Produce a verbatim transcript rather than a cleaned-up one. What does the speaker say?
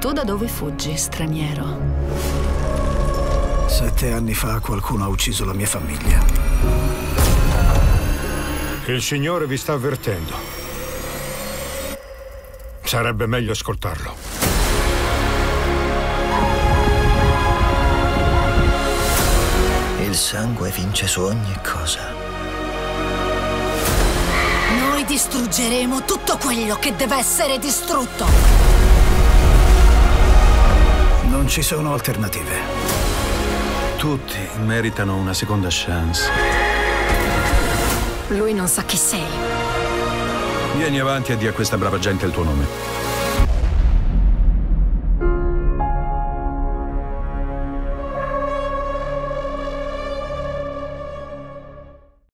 Tu da dove fuggi, straniero? Sette anni fa qualcuno ha ucciso la mia famiglia. Il Signore vi sta avvertendo. Sarebbe meglio ascoltarlo. Il sangue vince su ogni cosa. Noi distruggeremo tutto quello che deve essere distrutto. Non ci sono alternative. Tutti meritano una seconda chance. Lui non sa chi sei. Vieni avanti e di a questa brava gente il tuo nome.